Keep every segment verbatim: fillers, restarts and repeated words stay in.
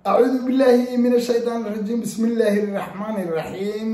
أعوذ بالله من الشيطان الرجيم. بسم الله الرحمن الرحيم.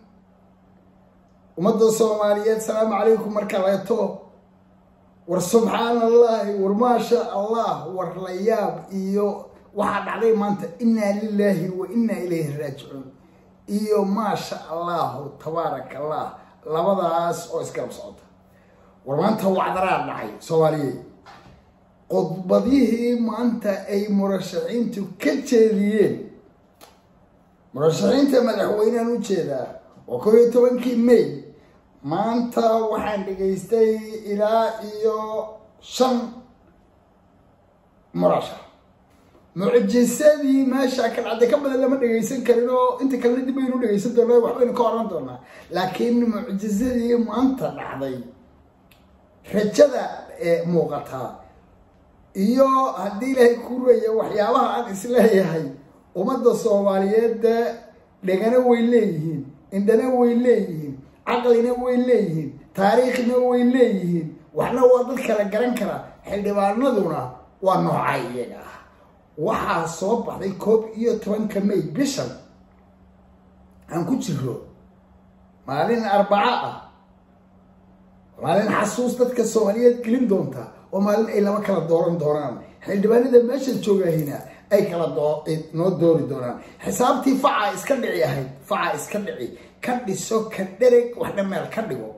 ومدى الصوماليات السلام عليكم مركباتو والسبحان الله وما شاء الله والرياب إيو واحد عليه ما أنت إنا لله وإنا إليه راجعون. إيو ما شاء الله تبارك الله لبضا أس أو إسكاب صوت وما أنت وعذرات معي صوماليين قضبضيه ما أنت أي مرشحين تكتشريين مرشحين تمدحوين نوتشيدا وكوي توانكي مي ما أنت وحن دقيستي إلى إيو شن مرشح معجزاتي ما شاكل عاد كبد لما دقيسن كرينو أنت كلنا دبينو دقيسن دونا وحوين كوران دونا لكن معجزاتي ما أنت بعضي رجدا موقتها iyo hadii ilaahay ku reeyo waxyaabaha aan isleeyahay umada Soomaaliyeed dhagana way leeyihiin indana way leeyihiin aqlina way leeyihiin taariikhna way leeyihiin waxna waa dad kala garan kara xildhibaanaduna waa noocayaga waxa soo baxday koob iyo tobanka May bishan aan ku jiro maalin Arbaca ah maalin xasuus dadka Soomaaliyeed gelin doonta ومالين أي لما كلا دوران دوران حين ده ماشي الجوجا هنا أي كلا دور نو دوري دوران حسابتي فعا إسكندرية هاي فعا إسكندرية كدي سو كدرك وحنا ما الكديو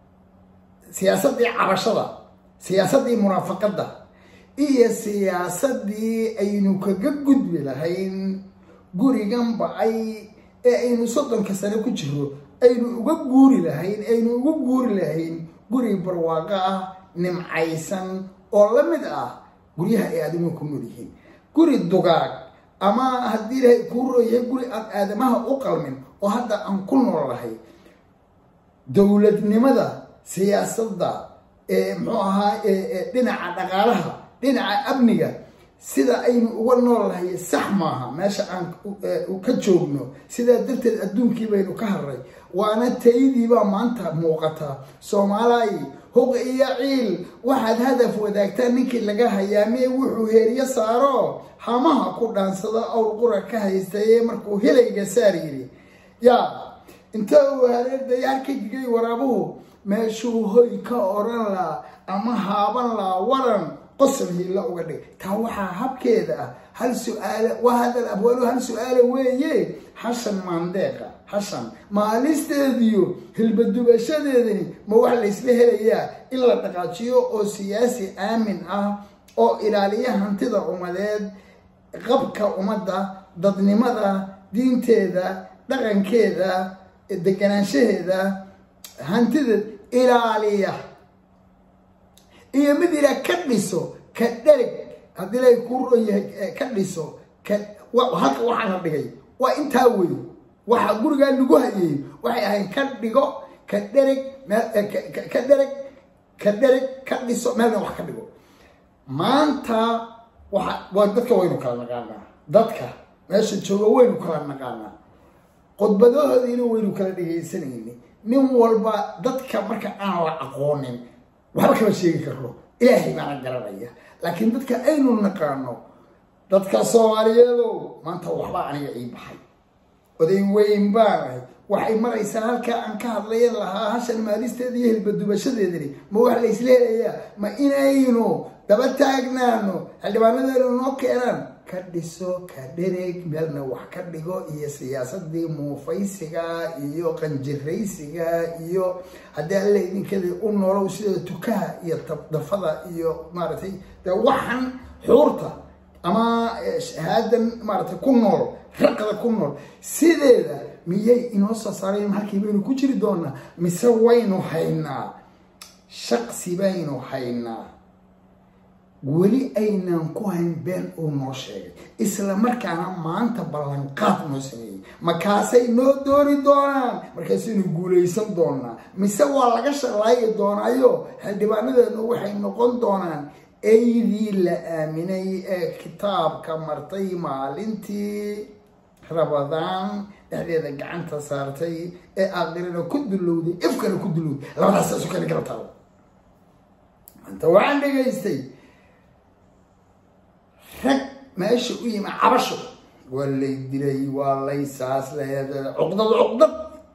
سياسة دي عرشة سياسة دي مرافقة ده إيه سياسة دي أي نكجد بلا هين جوري جنب أي أي نصدم كسر كتشرو أي نوجد جوري لهين أي نوجد جوري لهين جوري برواقة nimcaysan oo la mid ah guriyaha ay aadamo ku noolyihiin guri dugaag ama hadii ilaahay ku rooyay guri aad aadamaha u qalmin oo hadda aan ku noolahay dawladnimada siyaasadda ee muxuu ahaa ee dhinaca dhaqaalaha dhinaca amniga sida aynu uga noolahay sax maaha meesha aan ka joogno sida darteed adduunkii baynu ka harray waana taydii baa maanta muuqata Soomaaliya هو يعيل واحد هدف وذاكتان نكي لقاها يامي وحو هيريا سارو حماها كردان صدا أو القرى كهيستايا مركو هيلي جساريري يا انتو هالير دياركي جي ورابوه ماشو هوي كأوران لا أما هابان لا ورن قصر هي الله وقدي تاوحا هاب كيدا هل سؤال وهذا الأبوال هل سؤال ويه حسن مانديقا حسن ما الاستديو هل بدو بشديدني ما واحد يسليه ليا إلا تقاتيو أو سياسي آمن آه أو إلالية هنتظر أمداد غبك أمدا ضدني مدى دين تيدا دغن كيدا الدكنان شهيدا هنتظر إلالية إيه مديرة كدسو كدرك هذي لا يكون كدسو كد وهك واحد هبيجي وأنت هوي واحد يقول قال نجوها إيه واحد هين كدجو كدرك ما كدرك كدرك كدسو ما له واحد كدجو ما أنت واحد وادتك وين كلام نقالنا دتك ماشي تشوفه وين كلام نقالنا قد بدو هذين وين كلام دقيقة سنين من والبا دتك مركا أنا أقونين وحرك مشي كرو إلهي ما نقدر لكن دتك أين نقارنه دتك Soomaaliyeedo maanta waxba aniga ii baxay oday weyn baa waxay maraysaa halka aan ka hadlayn lahaa hashan maalisteedii iyo hilbadubashadeedii ma wax la isleeyahay ma inayno daba taagnaano xildhibaanadeenu noo keenan ka dhiso ka dhereeg meelna wax ka dhigo iyo siyaasadii muufaysiga iyo qanjiraysiga iyo hadii alla idinkeeda u noolow sida tukaha iyo tabdafada iyo maartay waxan xuurta أما هذا مرة كنور رقة كنور سيدا مية إنوصة صارين هالكي بينو كتير دونا مسوينو حينا شخص بينو حينا ولي أين نكوهن بين ونوشي إسلام مركانا ما أنت بلانقات نوسي مكاسي نو دوري دونا مركاسي نقولي يسم دونا مسوى لغش لاي دونا يو هل ديبانا دا نوحي نقون دونا أيدي لآمني كتاب كمرتي مالنتي رمضان هذا قعنت صارتي أغيرنا كد اللودي إفكر كد اللودي لا لا سأسوك أنا قلتها أنت وعندك يستي رك ماشي ويا مع عبشو واللي يدري والله يساس له عقدة عقدة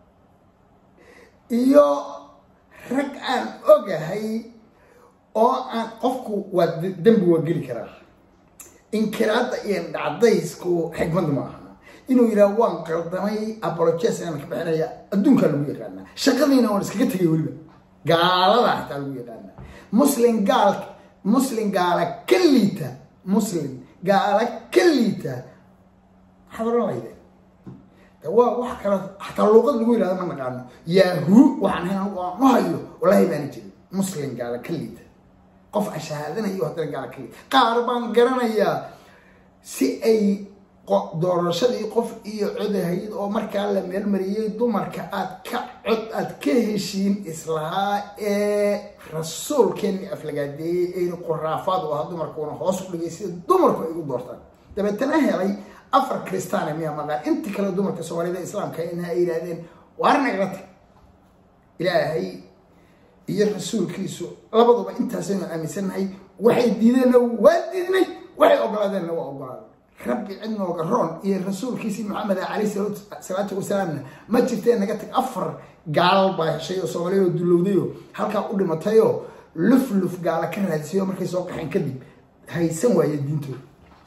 iyo rag aan ogahay oo aan qofku waa dambi waa geli karaa inkiraada iyo dhacdaysku xigmad ma aha inuu yiraahdo waan qaldamay apologies aan ka bixinaya adduunka lagu yaqaan shaqadiina waan iskaga tagay waliba gaalada xitaa lagu yaqaan muslim gaal muslim gaala kaliita muslim gaala kaliita xadarayde waa wax kala xataa luqad lagu yiraahdo ma naqaano yahu waxaan hayna ma hayo wallahi baan jirin muslim gaala kaliita qof ashahaadanayo hadda gaala kaliita qaar baan garanayaa si ay doorashadii qof iyo codahayd oo markaa la meel mariyay dumarka aad ka cod aad ka heshiin islaha ee rasuulkeeni aflagaadeeyay ee qoraafaad oo dumarkuna hoos u dhigay sida dumarku ay u doortaan dabeetana helay afar kristaan miya maga inta kala dumarka Soomaalida islaamka in ay yiraahdeen waarnagrad ilaahay iyo rasuulkiisu labaduba intaas aynu aaminsanahay waxay diideen waa diidnay waxay ogolaadeen waa ogolaadeen rabbi cidna oo garoon iyo rasuulkiisi Muhammad alayhi salaatu wasalaam ma jirteen naga tag afar gaal baa heshay oo Soomaaliya dulowdayo halka u dhimatayo luf luf gaala ka raadsiyo markay soo qaxeen kadib haysan waayay diintooda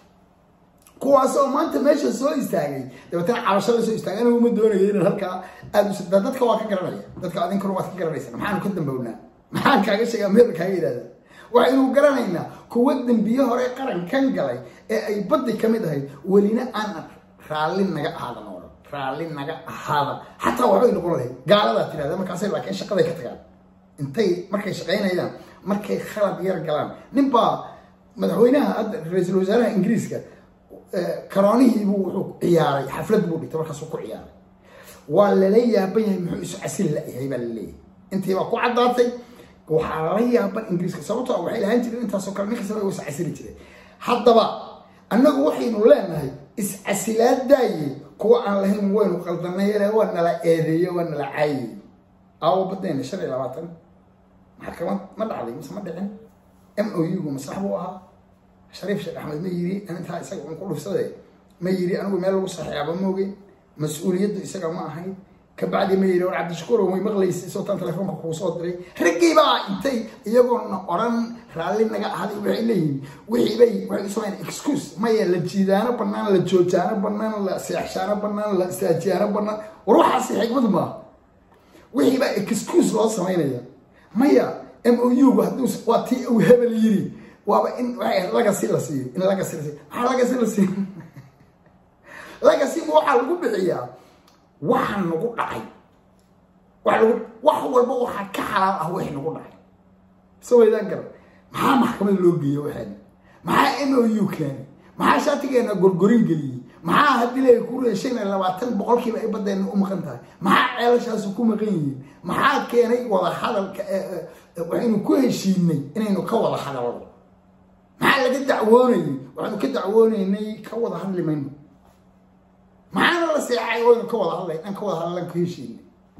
kuwaas oo maanta meesha soo istaagay dabeetana cabashada soo istaagay inuu ma doonayo in halka aad u sidda dadka waa ka garanaya dadka adinka waa ka garanaysan maxaan ku dambownaa maxaan kaaga sheegaa meel kaaga yiraahdaa waxaynu garanaynaa kuwa dambiye hore qaran kan galay ee ay baddi kamid ahayd walina aan raalin naga aadan oo raalin naga ahaada hatta waxay noqon lahayd gaalada tiraada markaas ay laakiin shaqada ka tagaan intay markay shaqeynayaan markay khalad yar galaan ninba madaxweynaha ra'iisul wasaaraha Ingiriiska كرانيه بو عياري حفلة بودي تبارك سوق عياري ولا ليا بيه محوس عسل لا هي باللي أنت بقى عضاتي وحرية بال إنجليز كسرته أو حيل هنتي أنت سكر نيك سوي وس عسل كده حتى بقى أنه وحي ولا ما هي إس عسلات داي كوا عن لهم وين وقلتنا يلا ولا لا إيدي ولا لا عي أو بدينا شري لواتن محكمة ما دعلي مس ما دعين أم أو يجوا مسحبوها شريف شيخ أحمد ما يري أنا تها إسقى ونقول في صدق ما يري أنا وماله وصحيح أبو موجي مسؤوليته إسقى ما هاي كبعد ما يري وعبد الشكور وما يمغلي صوتان تلفون بخصوصات دري رجي بقى أنتي يبون قرن رالي نجا هذا وعليه وعيبي وعيسوين إكسكوس ما يلجيدانا بنان لجوجانا بنان لا سيحشانا بنان لا سياجانا بنان وروح أصيح بدو ما وعيبي إكسكوس لا سمينا ما يا إم أو يو بهدوس واتي وهبل يري وابا إن laga sii la siiyo in laga sii la siiyo waxa laga sii la siiyo laga sii waxa lagu bixiyaa waxa nagu dhacay waxa lagu wax walba waxa ka xalaal ah wax nagu dhacay soo weydaan gar maxaa maxkamad loo geeyo waxaan maxaa M O U keen maxaa shaatigeena gorgorin galiyay maxaa hadii la ku reeshay labaatan boqolkiiba ay badeen u maqan tahay maxaa ceelashaas ku maqan yihiin maxaa keenay wada hadalka waxaynu ku heshiinay inaynu ka wada hadalno maxaa laga dacwoonay waxaanu ka dacwoonaynay ka wada hadli mayno maxaa la seexay oo ka wada hadlay aan ka wada hadlan ku heshiinay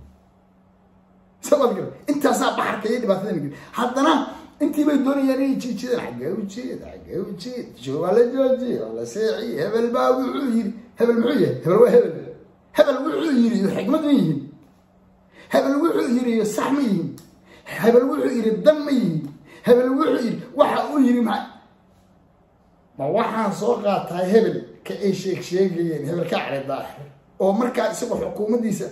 sabab gal inta saa baxarka iyo dhibaatada nigi haddana intii bay doonayaan inay jiijidaan xagee u jeed xagee u jeed joola jooji wala seexi hebel baa wuxuu yiri hebel muxuu yahay hebel waa hebel hebel wuxuu yiri xigmad ma yihiin hebel wuxuu yiri sax ma yihiin hebel wuxuu yiri dam ma yihiin hebel wuxuu yiri waxa uu yiri ma ma waxaan soo qaatay hebel ka ay sheeg sheegayeen hebel ka caridaa oo markaa isagu xukuumaddiisa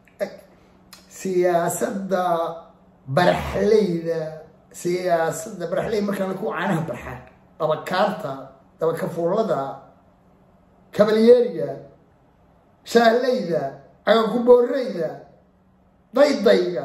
siyaasadda barxleyda siyaasadda barxley markaa ku caanaha barxa abakaarta abakafuulada kabalyeeriga shaaleyda agakubooreyda daydayga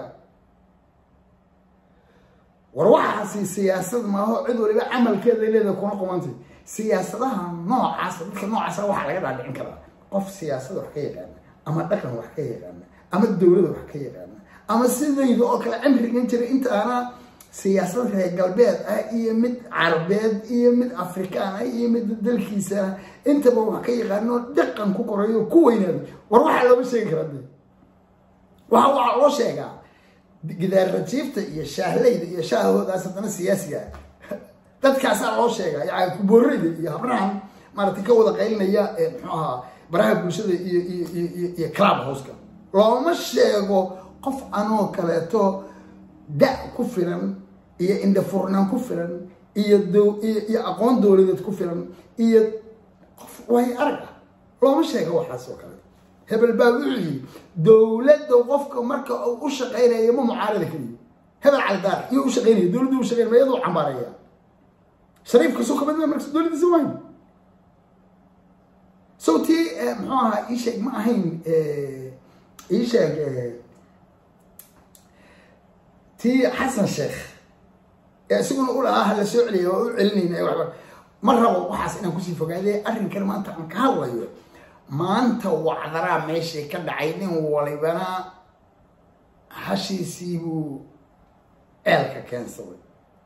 war waxaasi siyaasad ma aho cid waliba camalkeeda leedahay kuna qomantay siyaasadaha noocaas dadka noocaas waxa laga dhaadhicin karaa qof siyaasad wax ka yaqaan ama dhaqan wax ka yaqaan ama dawlad wax ka yaqaan ama sidayda oo kale cimrigan jiray inta ana siyaasad reer galbeed ah iyo mid carabeed iyo mid afrikaan ah iyo mid dalkiisa intaba wax ka yaqaan dhaqan ku korayo ku weynaado war waxa loo sheegi karaa waxa waxa loo sheegaa gidaar rajiifta iyo shaahleyda iyo shaahoodaas haddana siyaasiga dadkaas loo sheegay ay ku boorreeyay iyo habraan maaragtay ka wada qaylinaya muxuu ahaa baraha bulshada iyo iyo iyo iyo club house-ka looma sheego qof anoo kaleeto da ku filan iyo indha furnaan ku filan iyo iyo aqoon dowladeed ku filan iyo qof way arag looma sheego waxaas oo kale hebel baa wuxuu yiri dowladda qofka marka uu u shaqeynayo ma mucaarada kaliya hebel caldaar iyo u shaqeynayo dowladdu u shaqeynayo iyadoo cambaaraya shariifka soo kabad marka dowladda soo wayn صوتي معها إيش ما هين إيش تي حسن الشيخ سيقول أقول آه هلا سعلي وعلني مرة وحاس إنه كوسي فوق هذه أرين كلمة أنت عن كهوة ما أنت وعذرا ماشي كذا عيني ولا بنا هشي سيبو إلك كان سوي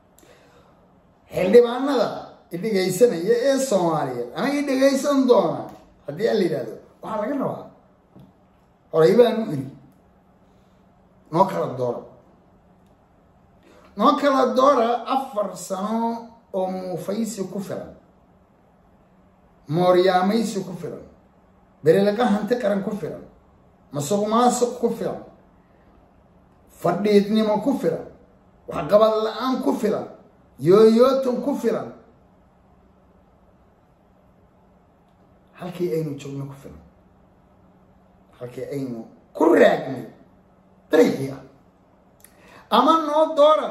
هل ما نذا اللي جايسنا يا الصومالية أنا اللي جايسنا دونا هدي اللي هذا وحنا قلنا قريبا نقول نوكل الدورة نوكل الدورة أفر سنة أم فيس كفرا مورياميس كفرا بريلك هنتكرن كفرا مسوق ماسق كفرا فرديتني ما كفرا وحقبل الآن كفرا يويوتم كفرا halkii aynu joogno ku filan halkii aynu ku raagnay dariiqii ama noo doora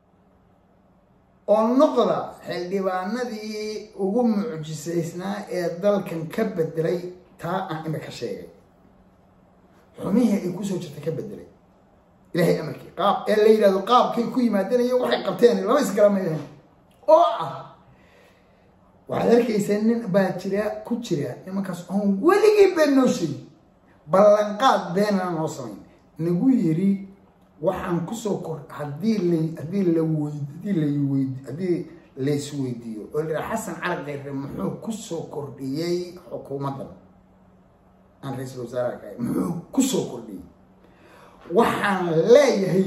oo noqda xildhibaanadii ugu mucjisaysnaa ee dalkan ka bedelay taa aan imika sheegay xumihii ay ku soo jirtay ka bedelay ilaahay amarkii qaab ee la yiraahdo qaabkay ku yimaadeen iyo waxay qabteen lama isgaramayeen oo ah waxaad arkaysaa nin baa jira ku jira nimankaas oon weligii been noo sheegin ballanqaad beenana noo samayn nagu yiri waxaan kusoo kor haddii la haddii la weyd haddii la weyd haddii la isweydiiyo oo la xasan cali khayre muxuu kusoo kordhiyey xukuumadda aan ra'iisul wasaaraha muxuu kusoo kordhiyey waxaan leeyahay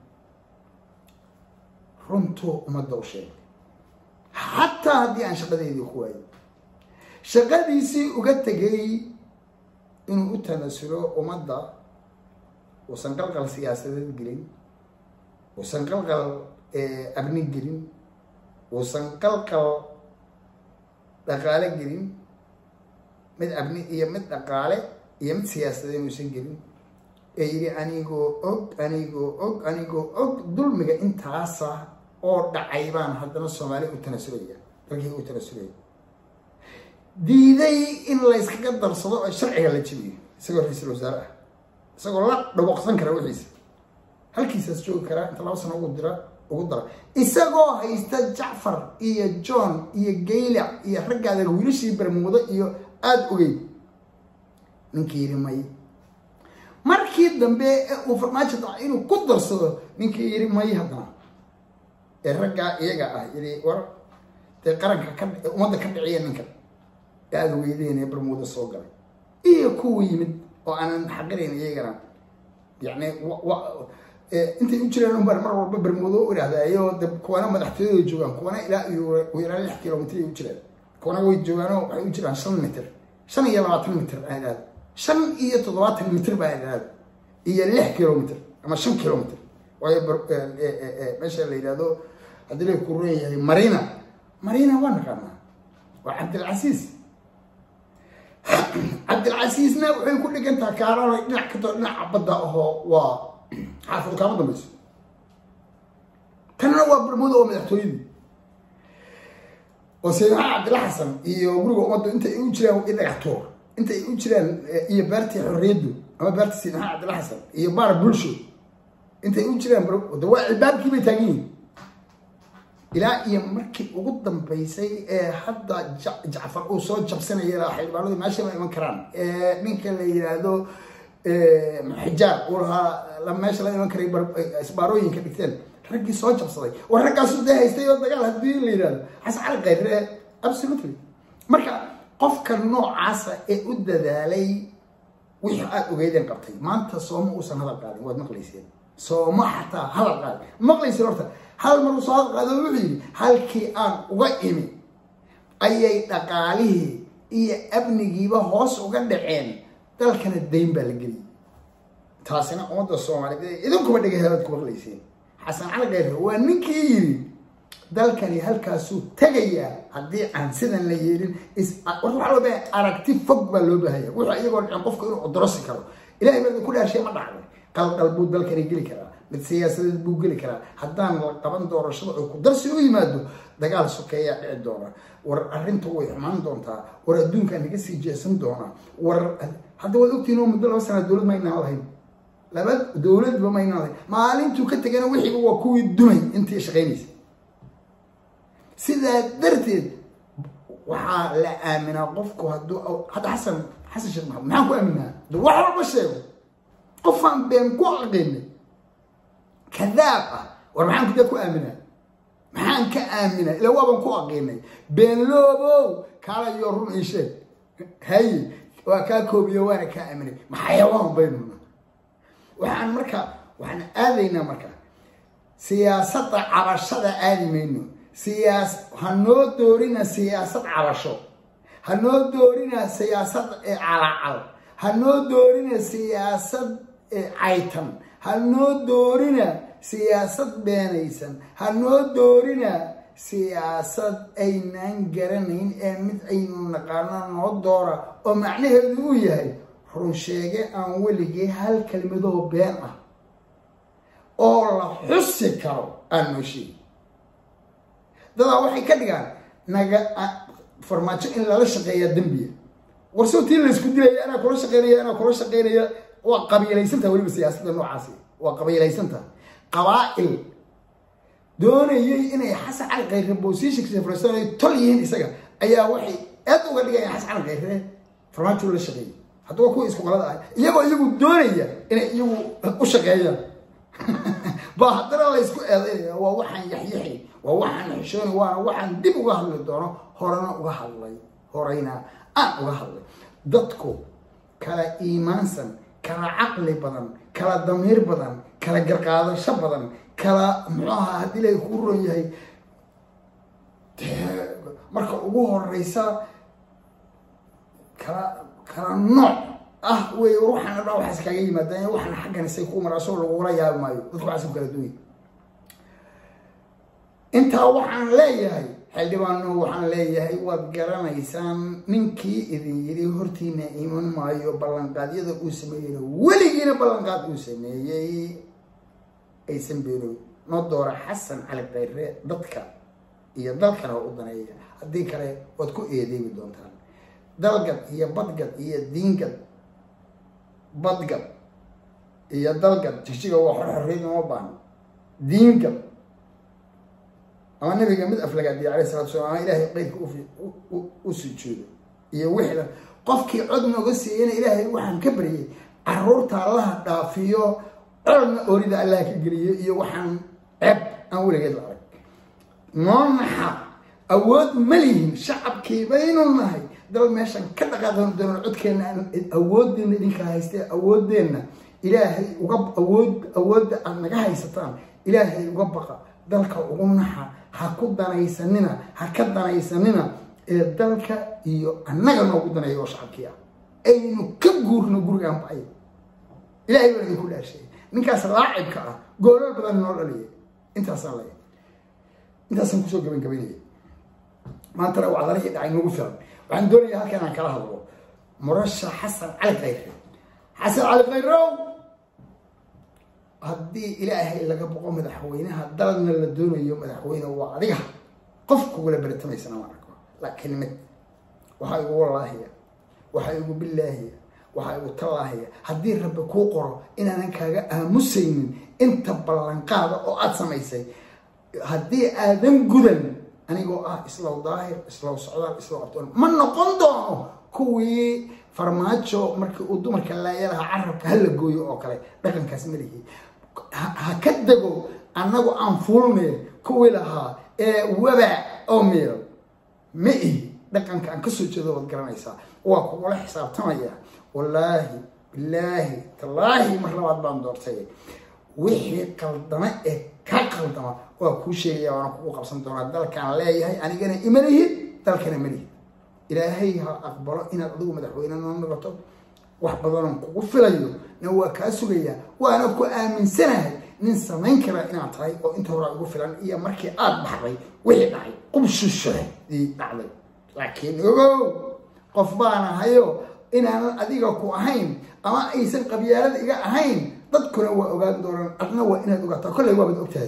runtu ummadda u sheegay حتى هذه عن شقدي ذي خوي شقدي سي وقتجي إنه أتناسلوا ومضى وسنقلق السياسة الجرين وسنقلق أبني الجرين وسنقلق دقالة الجرين مد أبني يمد دقالة يمد سياسة المسنجرين يجري أنيجو أوك أنيجو أوك أنيجو أوك دول مجا أنت عصا oo dhacaybaan haddana Soomaali u tanaasulaya dalkii u tanaasulay diiday in la iskaga darsado oo sharciga la jibiyo isagoo ra'iisul wasaare ah isagoo la dhaboqsan kara wixiisa halkiisaas joogi kara inta laba sano ugu dira ugu dara isagoo haysta Jacfar iyo John iyo Geyla iyo raggaada wiilashii Bermuda iyo aad ogeyd ninkii yiri may markii dambe uu farmaajo inuu ku darsado ninkii yiri may haddana الرجع يجا يعني ور تقرن كم وما كم عيان منك قالوا يدين برمودا الصوغر إيه كوي من وأنا حقرين يجرا يعني و و أنت يمشي لهم برمرة برمودا وهذا أيوه ده كوانا ما تحتاج يجوا كوانا لا ويرى لي كيلومتر يمشي كوانا ويجوانا يمشي عن شن متر شن يبغى متر هذا شن إيه تضغط المتر بعد هذا إيه لح كيلومتر أما شن كيلومتر وهي ماشي اللي هذا هذول الكورية مارينا مارينا وين كمان وعبد العزيز عبد العزيز نا وحين كل جنت كارا نحكي نعبد هو وحافظ كمان دمج كان هو برمودا ومدحتوين وسيدنا عبد الحسن يقولوا ما أنت يوجران إذا كتور أنت يوجران يبرتي حريده أما برتي سيدنا عبد الحسن يبار بلشو أنت يوجران برو دواء الباب كي بتجين إلى يمركي وقدم بيسي حتى جعفر وصوت جبسنا يلا حلوانو ماشي من كران من كان يرادو حجاب ولها لما ماشي من كريم اسباروين كبيتين رجي صوت جبسنا ورجع صوت ده يستيقظ دجال هدي اللي يراد حس على غير absolutely مركا قف كنوع عسى أود ذالي ويحقق وجيدين قبتي ما أنت صوم وسن هذا القاضي واد مقليسين صوم حتى هذا القاضي مقليس ورثة هل مرة صادق هذا وعي هل كي أن وقيمي ayay dhaqaalihii iyo amnigiiba hoos uga dhaceen dalkana dayn baa la geliyay taasina ummadda Soomaaliyeed idinkuba dhagaheed ku maqlayseen xasan cali khayre waa ninkii yiri dalkani halkaasuu tagayaa haddii aan sidan la yeelin is waxa loo baahay aragti fog baa loo baahay waxa iyagoo dhan qofka inuu odorosi karo ilaahay baa ku dhaashay ma dhacdo qalqal buu dalkani geli karaa mid siyaasadeed buu geli karaa haddaan la qaban doorashada oo ku darsi u yimaado dagaal sokeeya dhici doona war arrintu way xumaan doontaa war adduunka naga sii jeesan doona war hadda wad ogtiin oo muddo laba sano dawlad ma inaan lahayn laba dawlad ba ma inaan lahayn maalintuu ka tagana wixii waa kuwii dumay intii shaqeynaysa sidaa darteed waxaa la aaminaa qofku hadduu hadda xasan xasan sheekh maxamed maxaan ku aaminaa wax walba sheego qofaan been ku aqinay kadaab ah war maxaan ku ku aaminaa maxaan ka aaminaa ila waaban ku aqinay been loobow kala iyo run ii sheeg hay waa ka koobiyo waana ka aaminay maxayawaan baynuna waxaan marka waxaan aadaynaa marka siyaasadda cabashada aadimayno siyaas hanoo doorina siyaasad cabasho hanoo doorina siyaasad calacal hanoo doorina siyaasad caytan hanoo doorina siyaasad beenaysan hanoo doorina siyaasad aynaan garanayn ee mid aynu naqaano noo doora oo macnaheedu uu yahay run sheege aan weligii hal kelmadoo been ah oo la xusi karo aan noo sheegi dadaa waxay ka dhigaan naga farmaajo in lala shaqeeya dambiya warsoo tii la isku dilaya anaa kula shaqeynaya anaa kula shaqeynaya waa qabiilaysantaha weliba siyaasadda noocaasi waa qabiilaysantaha qabaa'il doonayay inay xasan cali khayre boosishiksa fariistaan ay tol yihiin isaga ayaa waxay aad uga dhigayaan xasan cali khayre farmaajo la shaqeeya haddaba kuwa isku qalada ah iyagoo iyagu doonaya inay iyagu u shaqeeyaan ba haddana la isku eedaynaya waa waxaan yaxyaxay waa waxaan xishoon waana waxaan dib uga hadli doono horena uga hadlay horeyna aan uga hadlay dadku kala iimaansan kala caqli badan kala damiir badan kala garqaadasho badan kala muxuu ahaa haddii lay ku ron yahay marka ugu horeysa kala kala nooc ah way ruuxana dhaa waxaas kaga yimaadaan waxaan xaggan isay ku maraaso lagula yaabi maayo dadku waxaas kala duwan intaa waxaan leeyahay xildhibaano waxaan leeyahay waad garanaysaan ninkii idin yiri hortiina iman maayo ballanqaadyada uu sameeyay weligiina ballanqaad uu sameeyay aysan beeno noo doora xasan cali khayre dadka iyo dalkana u daneeya haddii kale waad ku eedeebi doontaan dalgad iyo badgad iyo diingad badgad iyo dalgad jigjiga waa xorxorreyn uma baahno diingad ama nabiga mid aflagaadiya calayhi salaatu wasalaam ilaahay qeyrka u sujuudo iyo wixda qofkii cod nooga siiyeyna ilaahay waxaan ka baryay carruurta allaha dhaafiyo colna orida allah ka geliyo iyo waxaan ceeb aan weligeed la arag noo naxa awood ma lihin shacabkii baynu nahay dal meeshan ka dhaqaaqan doono codkeena awooddeena idinka haystee awooddeena ilaahay uga awood awoodda aad naga haysataan ilaahay uga baqa dalka ugu naxa ha ku danaysanina ha ka danaysanina ee dalka iyo annaga noogu daneeyo oo shacabkii ah aynu ka guurno gurigaan bacay ilaahay baa idinku dhaashay ninkaas laacibka ah goolal badan noo dhaliyay intaasaan leeyahay intaasaan kusoo gabagabaynayay maantana wacdalihii dhacay nagu filan waxaan doonayaa halkan aan kala hadlo murashax xasan cali khayre xasan cali khayrow haddii ilaahay laga boqo madaxweynaha dalna la doonayo madaxweyne waa adiga qofku wala bartamaysana ma arko laakiin mid waxa igu wallaahiya waxa igu billaahiya waxa igu tallaahiya haddii rabbi kuu qoro inaanan kaaga aamusaynin inta ballanqaada oo aad samaysay haddii aadan gudan anigoo ah islaw daahir islaw socdaal islaw abtoon ma noqon doono kuwii farmaajo markii uu dumarka laayalaha carabka hala gooyo oo kale dhaqankaas ma lihi ha ka dago annagu aan fuulneen kuwii lahaa ee waba oo meel ma ihi dhaqanka aan kasoo jeedo waad garanaysaa waa kugula xisaabtamaya wallaahi billaahi tallaahi mar labaad baan doortay wixii qaldama ee ka qaldama waa kuu sheegaya waana kugu qabsan doonaa dalkaan leeyahay anigana imalihid dalkana malihid ilaahay ha aqbalo inaad adigu madaxweyne noo noqoto wax badan kugu filayo na waa kaa sugayaa waana ku aaminsanahay nin samayn kara inaad tahay oo inta hore ugu filan iyo markii aad baxday wixii dhacay qubshishahdii dhacday laakiin ogow qof baana hayo inaanan adiga ku ahayn ama aysan qabyaalada iga ahayn dadkuna waa ogaan doonaan adna waa inaad ogaataa kolley waabad ogtahay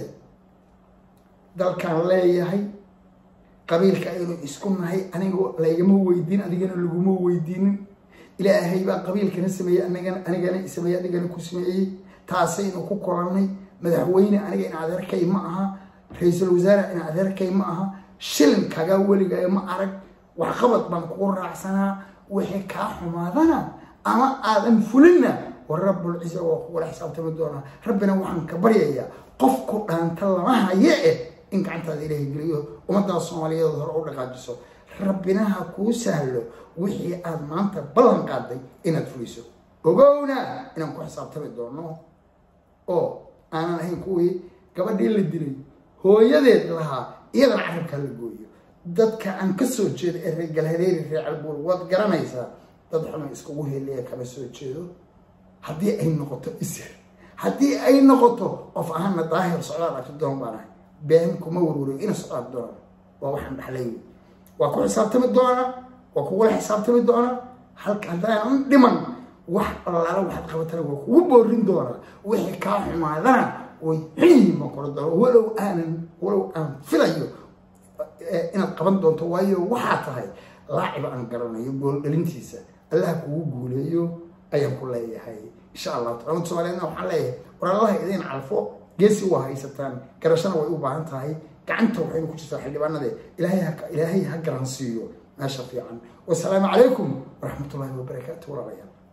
dalkaan leeyahay qabiilka aynu isku nahay aniga laygama weydiin adigana laguma weydiinin ilaahay baa qabiilkana sameeyey anigana anigana sameeyey adigana ku sameeyey taasaynu ku kulannay madaxweyne aniga in adeerkay ma aha ra'iisul wasaare in adeerkay ma aha shilin kaga weligaa ma arag wax qabad baan kugu raacsanaa wixii kaa xumaadana ama aadan fulinna warabbul ciisa waa kugu xisaabtami doonaa rabbina waxaan ka baryayaa qofku dhaanta lama haye eh in gacantaada ilaahay geliyo ummadda Soomaaliyeed hore u dhaqaajiso rabbina ha kuu sahlo wixii aad maanta ballan qaaday inaad fuliso ogowna inaan ku xisaabtami doono oo aanan ahayn kuwii gabadhii la dilay hooyadeed lahaa iyadana carabka la gooyo dadka aan ka soo jeedo ee reer galhareeri reer calbuur waad garanaysaa dad xun iskugu heleeya kama soo jeedo haddii ay noqoto isir haddii ay noqoto qof ahaana daahir socdaal arki doon baan ahay been kuma warwareeg ina socdaal doona waa waxaan dhaxlay waa ku xisaabtami doona waa kugula xisaabtami doona halka haddaan dhiman wax allaala waxaad qabatana waa kugu boorin doona wixii kaa xumaadana way xilli ma koro doona walow aanan walow aan filayo inaad qaban doonto waayo waxaa tahay laacib aan garanayo gool dhalintiisa allah kugu guuleeyo ayaan ku leeyahay insha allah taala Soomaaliyeedna waxaan leeyahay war allah idin calfo geesi waa haysataan garashana way u baahan tahay gacanta waxay ku jirtaa xildhibaanada ilaahay ha ilaahay ha garansiiyo maasha fiican wassalaamu calaykum waraxmatullaahi wabarakaatuh walaalayaal